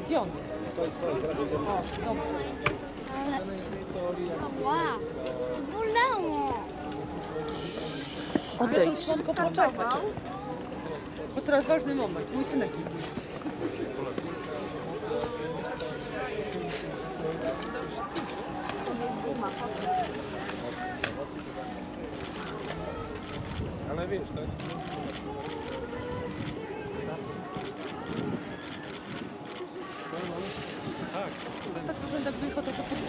Gdzie on jest? O, dobrze. Wow, to bolało. Odejdź. Poczekać. Bo teraz ważny moment. Mój synek idzie. Ale wiesz, tak? Tak, wygląda jak wyjechał to